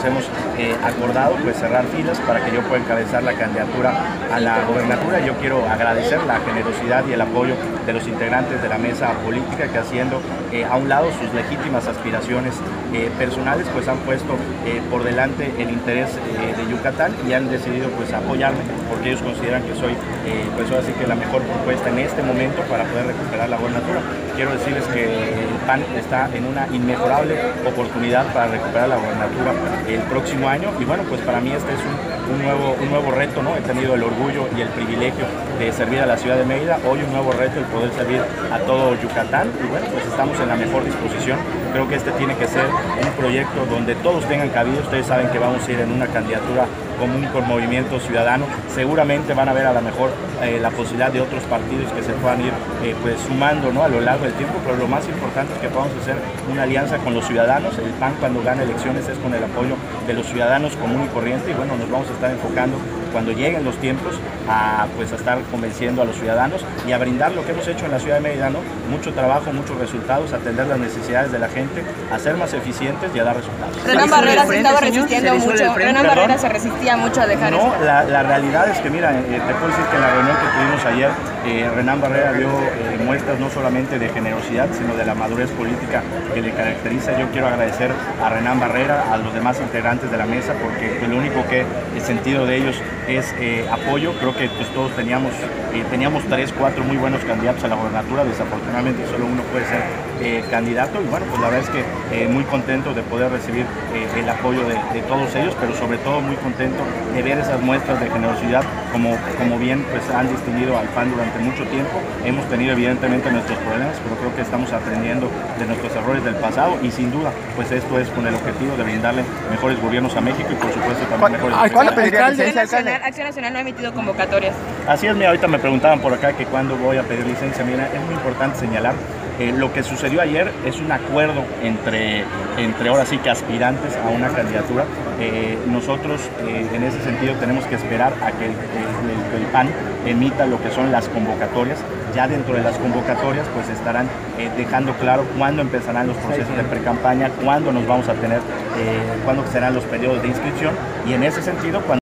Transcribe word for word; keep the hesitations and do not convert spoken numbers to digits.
pues hemos eh, acordado pues cerrar filas para que yo pueda encabezar la candidatura a la gobernatura. Yo quiero agradecer la generosidad y el apoyo de los integrantes de la mesa política que, haciendo eh, a un lado sus legítimas aspiraciones eh, personales, pues han puesto eh, por delante el interés eh, de Yucatán y han decidido pues apoyarme porque ellos consideran que soy eh, pues ahora sí que la mejor propuesta en este momento para poder recuperar la gobernatura. Quiero decirles que el P A N está en una inmejorable oportunidad para recuperar la gobernatura el próximo año y bueno, pues para mí este es un, un, nuevo, un nuevo reto, ¿no? He tenido el orgullo y el privilegio de servir a la ciudad de Mérida, hoy un nuevo reto el poder servir a todo Yucatán y bueno, pues estamos en la mejor disposición. Creo que este tiene que ser un proyecto donde todos tengan cabida. Ustedes saben que vamos a ir en una candidatura común con Movimiento Ciudadano. Seguramente van a ver a lo mejor eh, la posibilidad de otros partidos que se puedan ir eh, pues sumando, ¿no? A lo largo del tiempo, pero lo más importante es que podamos hacer una alianza con los ciudadanos. El P A N cuando gana elecciones es con el apoyo de los ciudadanos común y corriente y bueno, nos vamos a estar enfocando cuando lleguen los tiempos a, pues, a estar convenciendo a los ciudadanos y a brindar lo que hemos hecho en la ciudad de Mérida, ¿no? Mucho trabajo, muchos resultados, atender las necesidades de la gente, a ser más eficientes y a dar resultados. Renan Barrera se estaba resistiendo mucho, Renan Barrera se resistía mucho a dejar No, la, la realidad es que mira, eh, te puedo decir que en la reunión que tuvimos ayer, eh, Renan Barrera dio eh, muestras no solamente de generosidad, sino de la madurez política que le caracteriza. Yo quiero agradecer a Renan Barrera, a los demás integrantes de la mesa, porque pues, lo único que el sentido de ellos es eh, apoyo. Creo que pues, todos teníamos, eh, teníamos tres, cuatro muy buenos candidatos a la gobernatura, desafortunadamente solo uno puede ser eh, candidato y bueno, pues la verdad es que eh, muy contento de poder recibir eh, el apoyo de, de todos ellos, pero sobre todo muy contento de ver esas muestras de generosidad como, como bien pues han distinguido al P A N durante mucho tiempo. Hemos tenido evidentemente nuestros problemas, pero creo que estamos aprendiendo de nuestros errores del pasado y sin duda pues esto es con el objetivo de brindarle mejores gobiernos a México y por supuesto también mejores. ¿Cuándo pediría licencia? Acción Nacional, Acción Nacional no ha emitido convocatorias. Así es, mira, ahorita me preguntaban por acá que cuándo voy a pedir licencia. Mira, es muy importante señalar Eh, lo que sucedió ayer es un acuerdo entre, entre ahora sí que aspirantes a una candidatura. Eh, nosotros eh, en ese sentido tenemos que esperar a que el, el, el P A N emita lo que son las convocatorias. Ya dentro de las convocatorias pues estarán eh, dejando claro cuándo empezarán los procesos de pre-campaña, cuándo nos vamos a tener, eh, cuándo serán los periodos de inscripción y en ese sentido cuando